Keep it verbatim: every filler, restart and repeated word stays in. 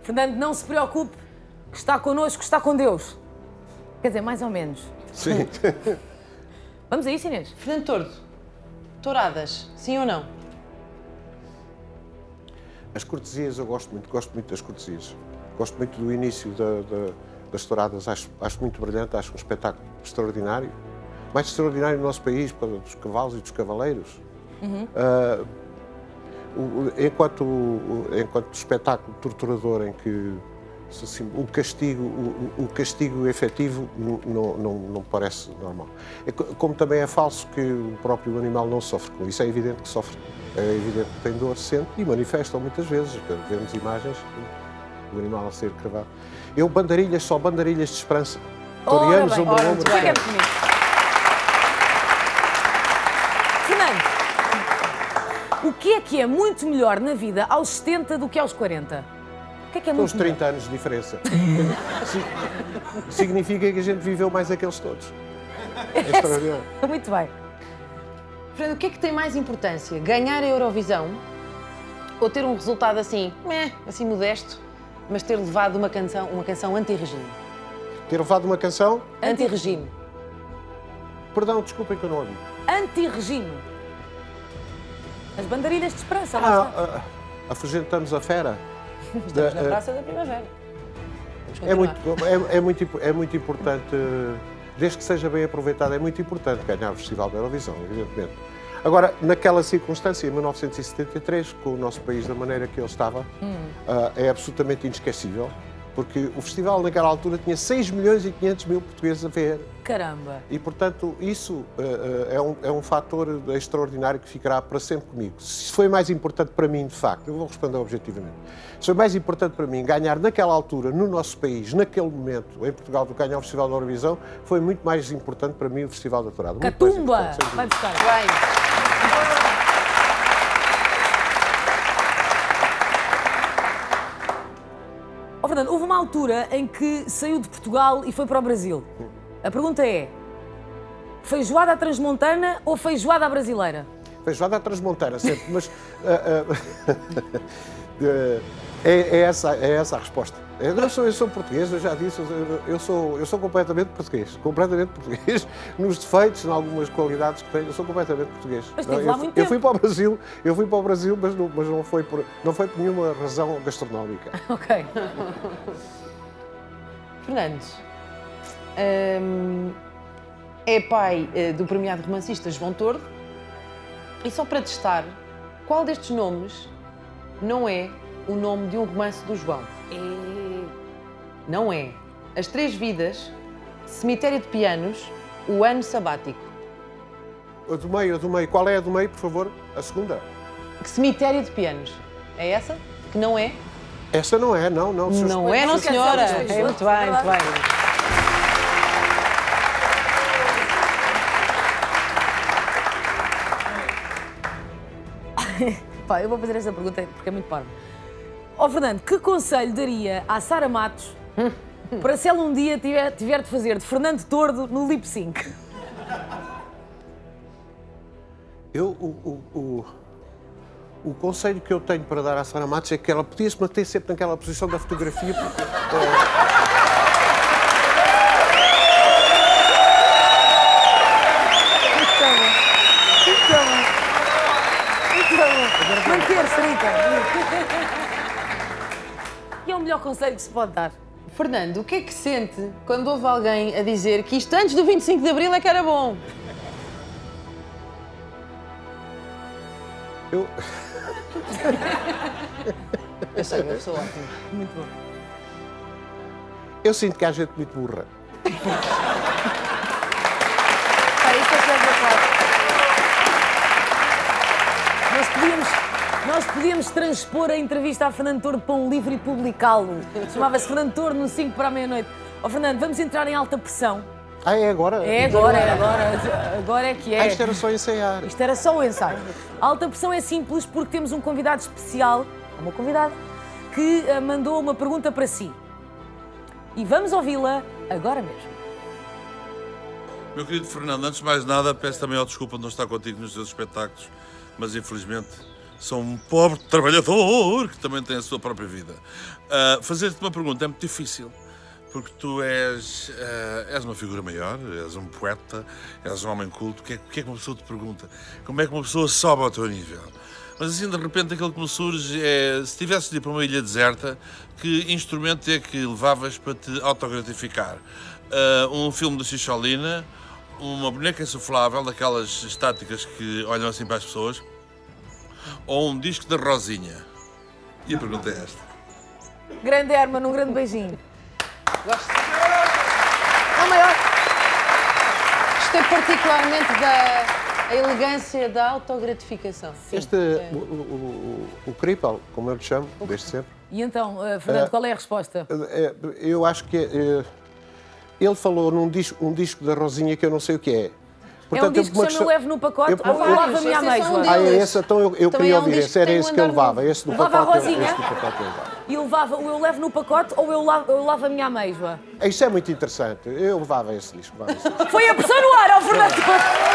Fernando, não se preocupe, que está connosco, está com Deus. Quer dizer, mais ou menos. Sim. Vamos a isso, Inês? Fernando Tordo, touradas, sim ou não? As cortesias eu gosto muito, gosto muito das cortesias. Gosto muito do início da, da, das touradas, acho, acho muito brilhante, acho um espetáculo extraordinário. Mais extraordinário no nosso país, para dos cavalos e dos cavaleiros. Uhum. Uh, o, enquanto, o, enquanto espetáculo torturador em que assim, o, castigo, o, o castigo efetivo não, não, não parece normal. É, como também é falso que o próprio animal não sofre com isso, é evidente que sofre, é evidente que tem dor, sente e manifestam muitas vezes. Vemos imagens do animal a ser cravado. Eu, bandarilhas, só bandarilhas de esperança. Torianos, ombro a ombro. Fernando, o que é que é muito melhor na vida aos setenta do que aos quarenta? O que é que é muito Uns trinta anos de diferença. Significa que a gente viveu mais aqueles todos. É extraordinário. Muito bem. Fernando, o que é que tem mais importância? Ganhar a Eurovisão ou ter um resultado assim, meh, assim modesto, mas ter levado uma canção, uma canção anti-regime? Ter levado uma canção? Anti-regime. Perdão, desculpem que eu não ouvi. Anti-regime. As bandarilhas de esperança, lá ah, está. Ah, afugentamos a fera. Estamos da, na Praça da Primavera. É muito, é, é, muito, é muito importante, desde que seja bem aproveitado, é muito importante ganhar o Festival da Eurovisão, evidentemente. Agora, naquela circunstância, em mil novecentos e setenta e três, com o nosso país da maneira que ele estava, hum. uh, é absolutamente inesquecível, porque o festival naquela altura tinha seis milhões e quinhentos mil portugueses a ver. Caramba! E, portanto, isso uh, uh, é, um, é um fator extraordinário que ficará para sempre comigo. Se foi mais importante para mim, de facto, eu vou responder objetivamente, se foi mais importante para mim ganhar naquela altura, no nosso país, naquele momento, em Portugal, do que ganhar o Festival da Eurovisão, foi muito mais importante para mim o Festival da Tourada. Catumba! Vai buscar. Bem. Oh, Fernando, houve uma altura em que saiu de Portugal e foi para o Brasil. A pergunta é, feijoada à transmontana ou feijoada à brasileira? Feijoada à transmontana, sempre, mas... Uh, uh, uh, é, é, essa, é essa a resposta. Eu sou, eu sou português, eu já disse, eu, eu, sou, eu sou completamente português. Completamente português, nos defeitos, em algumas qualidades que tenho, eu sou completamente português. Mas teve não, lá eu, muito eu tempo. fui para o Brasil, eu fui para o Brasil, mas não, mas não, foi, por, não foi por nenhuma razão gastronómica. Ok. Fernando, hum, é pai uh, do premiado romancista João Tordo, e só para testar, qual destes nomes não é o nome de um romance do João? E... Não é. As Três Vidas, Cemitério de Pianos, O Ano Sabático. A do meio, a do meio. Qual é a do meio, por favor? A segunda? Cemitério de Pianos. É essa? Que não é? Essa não é, não, não. Não é, não, senhora. É muito bem, muito bem. Pá, eu vou fazer esta pergunta porque é muito parvo. Ó, Fernando, que conselho daria à Sara Matos para se ela um dia tiver, tiver de fazer de Fernando Tordo no lip sync? Eu, o, o, o, o conselho que eu tenho para dar à Sara Matos é que ela podia se manter sempre naquela posição da fotografia, porque... É... Manter-se, Rita. E é o melhor conselho que se pode dar. Fernando, o que é que sente quando ouve alguém a dizer que isto antes do vinte e cinco de Abril é que era bom? Eu... Eu sei, eu sou ótimo. Muito bom. Eu sinto que há gente muito burra. Pá, isto é que é verdade. Nós podíamos, nós podíamos transpor a entrevista a Fernando Tordo para um livro e publicá-lo. Chamava-se Fernando Tordo no cinco para a meia-noite. Ó, Fernando, vamos entrar em alta pressão. Ah, é agora? É agora, é agora. Agora é que é. Ah, isto era só ensaiar. Isto era só o ensaio. A alta pressão é simples porque temos um convidado especial, uma convidada, que uh, mandou uma pergunta para si. E vamos ouvi-la agora mesmo. Meu querido Fernando, antes de mais nada, peço também ao desculpa de não estar contigo nos teus espetáculos, mas infelizmente Sou um pobre trabalhador que também tem a sua própria vida. Uh, Fazer-te uma pergunta é muito difícil, porque tu és, uh, és uma figura maior, és um poeta, és um homem culto. O que, é, que é que uma pessoa te pergunta? Como é que uma pessoa sobe ao teu nível? Mas assim, de repente, aquilo que me surge é, se tivesses de ir para uma ilha deserta, que instrumento é que levavas para te autogratificar? Uh, um filme do Xixolina, uma boneca insuflável, daquelas estáticas que olham assim para as pessoas, ou um disco da Rosinha? E a pergunta é esta. Grande Herman, um grande beijinho. Gosto. É o maior. Gostei particularmente da elegância da autogratificação. Sim. Este, é. o, o, o, o Cripple, como eu lhe chamo, desde sempre. E então, uh, Fernando, uh, qual é a resposta? Uh, eu acho que uh, ele falou num disco, um disco da Rosinha que eu não sei o que é. Portanto, é um disco que se eu levo no pacote eu, ou eu lavo a minha ameijoa. Ah, é esse? Então eu, eu queria é um ouvir esse. Era esse que eu levava. Esse do levava pacote, a Rosinha? Esse do pacote eu levava. E eu levava o eu levo no pacote ou eu lavo, eu lavo a minha ameijoa? Isso é muito interessante. Eu levava esse disco. Levava esse disco. Foi a pressão no ar, ao Fernando.